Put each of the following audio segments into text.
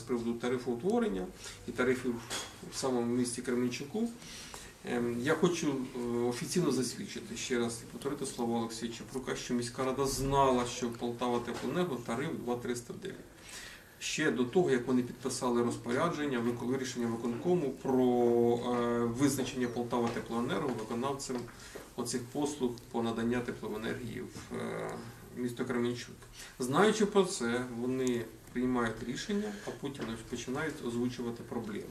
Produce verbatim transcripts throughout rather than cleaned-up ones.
приводу тарифоутворення і тарифів в самому місті Кременчуку. Я хочу офіційно засвідчити, ще раз повторити слова Олексія Чепрука, що міська рада знала, що Полтава Теплоенерго тариф два триста дев'ять. Ще до того, як вони підписали розпорядження, рішення виконкому про визначення Полтава Теплоенерго виконавцем оцих послуг по наданню теплоенергії в місто Кременчук. Знаючи про це, вони приймають рішення, а потім починають озвучувати проблеми.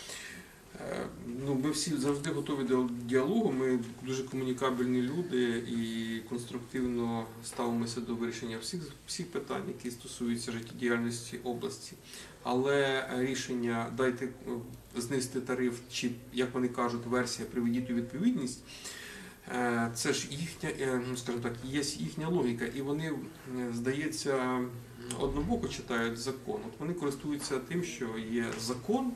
Ну, ми всі завжди готові до діалогу, ми дуже комунікабельні люди і конструктивно ставимося до вирішення всіх, всіх питань, які стосуються життєдіяльності області. Але рішення «дайте знизити тариф» чи, як вони кажуть, версія «приведіть у відповідність», це ж їхня, скажімо так, є їхня логіка, і вони, здається, однобоко читають закон. От вони користуються тим, що є закон,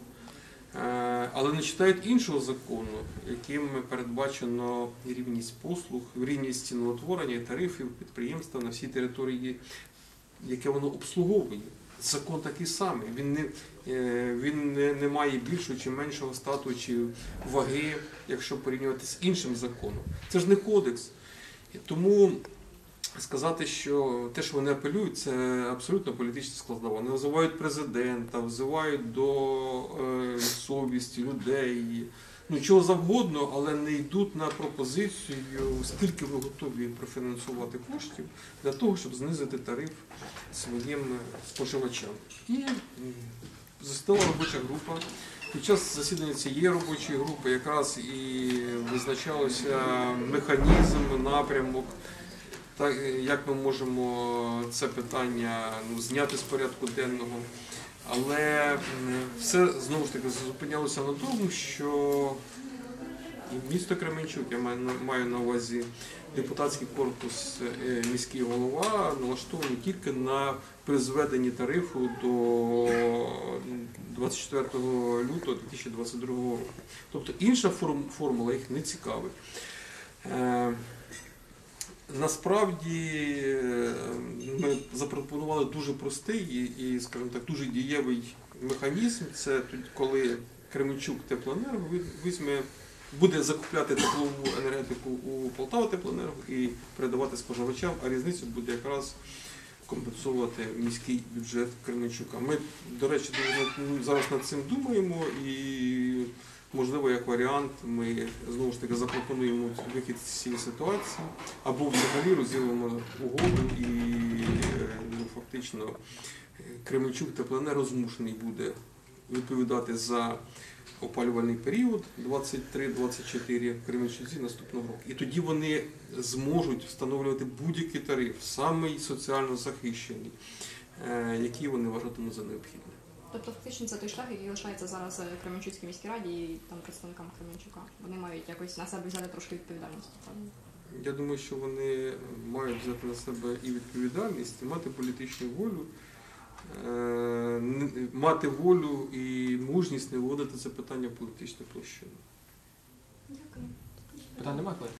але не читають іншого закону, яким передбачено рівність послуг, рівність ціноутворення і тарифів підприємства на всій території, яке воно обслуговує. Закон такий самий, він не, він не, не має більшого чи меншого стату чи ваги, якщо порівнювати з іншим законом. Це ж не кодекс. Тому сказати, що те, що вони апелюють, це абсолютно політична складова. Вони визивають президента, визивають до е, совісті людей, ну чого завгодно, але не йдуть на пропозицію, скільки ви готові профінансувати коштів для того, щоб знизити тариф своїм споживачам. І засідала робоча група. Під час засідання цієї робочої групи якраз і визначався механізм, напрямок, так, як ми можемо це питання ну, зняти з порядку денного. Але все, знову ж таки, зупинялося на тому, що і місто Кременчук, я маю, маю на увазі депутатський корпус, міський голова, налаштований тільки на призведенні тарифу до двадцять четвертого лютого дві тисячі двадцять другого року. Тобто інша формула їх не цікавить. Насправді ми запропонували дуже простий і, скажімо так, дуже дієвий механізм. Це коли Кременчук Теплоенерго візьме, буде закупляти теплову енергетику у Полтава Теплоенерго і передавати споживачам, а різницю буде якраз компенсувати міський бюджет Кременчука. Ми, до речі, зараз над цим думаємо і, можливо, як варіант, ми знову ж таки запропонуємо вихід з цієї ситуації, або взагалі розділимо угоду і ну, фактично Кременчук Теплоенерго змушений буде відповідати за опалювальний період двадцять три двадцять чотири в Кременчуці наступного року. І тоді вони зможуть встановлювати будь-який тариф, самий соціально захищений, який вони вважатимуть за необхідне. Тобто фактично це той шлях, який лишається зараз в Кременчуцькій міській раді і там представникам Кременчука. Вони мають якось на себе взяти трошки відповідальність. Я думаю, що вони мають взяти на себе і відповідальність, і мати політичну волю, мати волю і мужність не вводити це питання в політичну площину. Дякую. Питань немає?